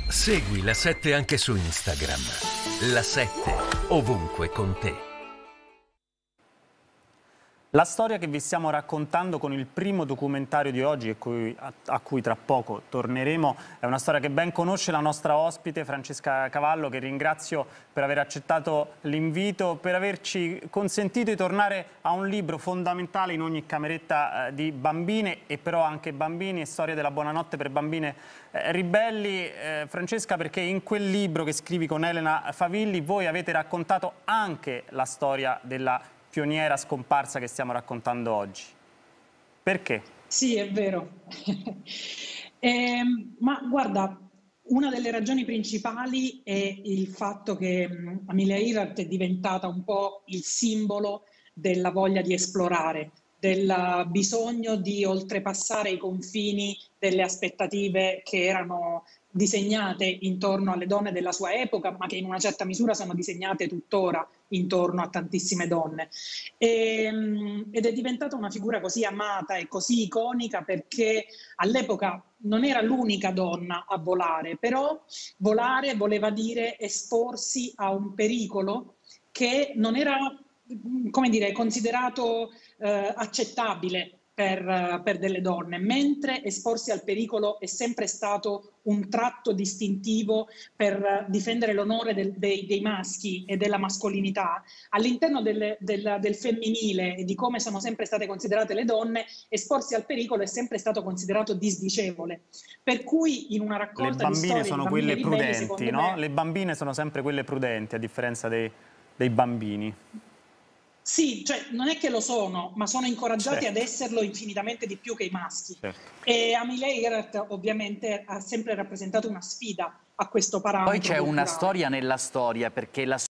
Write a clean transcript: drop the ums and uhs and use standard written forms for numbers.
Segui La 7 anche su Instagram. La 7 ovunque con te. La storia che vi stiamo raccontando con il primo documentario di oggi e a cui tra poco torneremo è una storia che ben conosce la nostra ospite Francesca Cavallo, che ringrazio per aver accettato l'invito, per averci consentito di tornare a un libro fondamentale in ogni cameretta di bambine e però anche bambini, e Storia della buonanotte per bambine ribelli. Francesca, perché in quel libro che scrivi con Elena Favilli voi avete raccontato anche la storia della pioniera scomparsa che stiamo raccontando oggi. Perché? Sì, è vero. Ma guarda, una delle ragioni principali è il fatto che Amelia Earhart è diventata un po' il simbolo della voglia di esplorare, del bisogno di oltrepassare i confini delle aspettative che erano disegnate intorno alle donne della sua epoca, ma che in una certa misura sono disegnate tuttora intorno a tantissime donne. Ed è diventata una figura così amata e così iconica perché all'epoca non era l'unica donna a volare, però volare voleva dire esporsi a un pericolo che non era, come dire, considerato accettabile per delle donne, mentre esporsi al pericolo è sempre stato un tratto distintivo per difendere l'onore dei maschi e della mascolinità. All'interno del femminile e di come sono sempre state considerate le donne, esporsi al pericolo è sempre stato considerato disdicevole. Per cui in una raccolta di storie sono di quelle bambine ribelli, prudenti, no? Le bambine sono sempre quelle prudenti, a differenza dei bambini. Sì, cioè non è che lo sono, ma sono incoraggiati Certo. ad esserlo infinitamente di più che i maschi. Certo. E Amelia Earhart ovviamente ha sempre rappresentato una sfida a questo parametro Poi c'è una culturale. storia nella storia, perché la